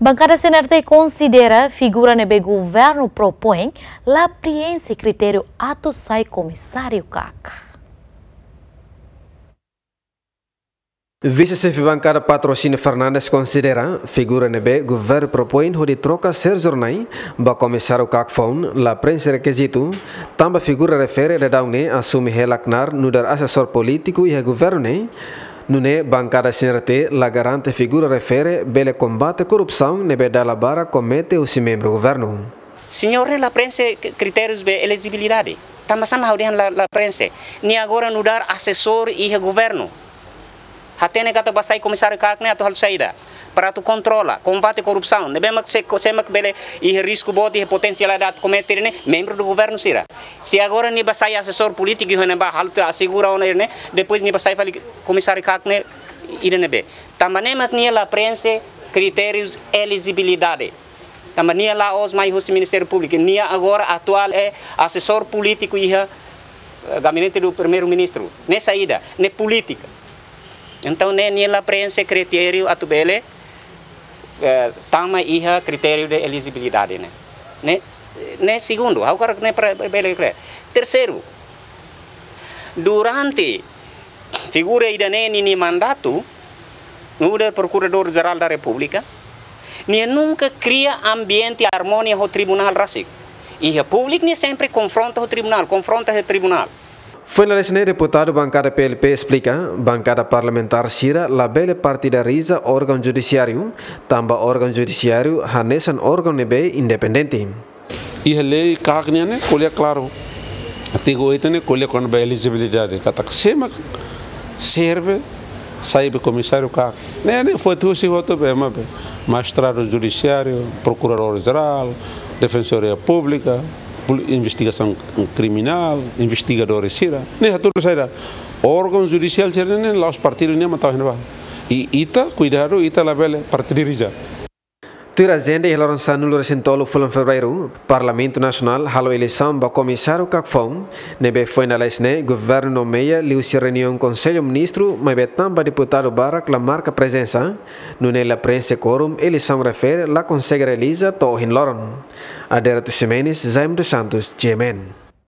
Bancada CNRT considera figura nebe governo propõe la priense critério ato sai comissário CAC. Vice-chefe bancada Patrocínio Fernandes considera figura nebe governo propõe de troca ser jornai ba comissário CAC phone la prensa requisito tamba figura refere redaune assume relacnar no dar assessor político e governo ne Nune bancada CNRT la garante figura refere bele combate corrupção nebe dalla bara comete o membro governo. Senhor, la prensa critérios de elegibilidade. Tama-sama haudihan la prensa. Ni agora no dar assessor e governo. Hatene kata basai comissário CAC ne atu hal saída. Para tu controla, combate corrupção. Nebe mak semak bele e risco bode e potencialidade cometer ne membro do governo sira. Se agora ni basai assessor político e ba hal tu assegura ne depois ni basai fali comissário CAC ne ida nebe. Também mak ni la prensa critérios elegibilidade. Também lá os mais o Ministério Público. Ni agora atual é assessor político e gabinete do primeiro-ministro. Ne saída, ne política. Então, nem a prensa critério atubele tama iha critério de elegibilidade, né? Segundo, agora né para terceiro, durante figura ida ni mandato no procurador-geral da República, nem nunca cria ambiente harmonia no tribunal racic. E a público nem sempre confronta o tribunal, Foi na lesne deputado bancada PLP explica, bancada parlamentar Sira la bele partidariza órgão judiciário, tamba órgão judiciário hanesan órgão nebe independente. E a lei cagnia né, colhe claro. Artigo 8 né, colhe com a elegibilidade. Kata sema serve saiba comissário CAC. Né, foi tu se voto bem, mas magistrado judiciário, procurador geral, defensoria pública, investigação criminal, investigadores sira, né, tudo saída. Órgão judicial sira né, lá os partidos nem matau né, e ita cuidado ita la bele partidariza. Tira agenda e lançar no recentolo fulan fevereiro, Parlamento Nacional halo eleição ba comissário CACFOM, nebe foi na lesne governo nomeia liu-se reunião conselho ministro, mas betamba deputado Barak la marca presença, no nela prensa quorum eleição refere la consegue realiza to hin loron. Adera tu Ximenes, Zaim dos Santos, GMN.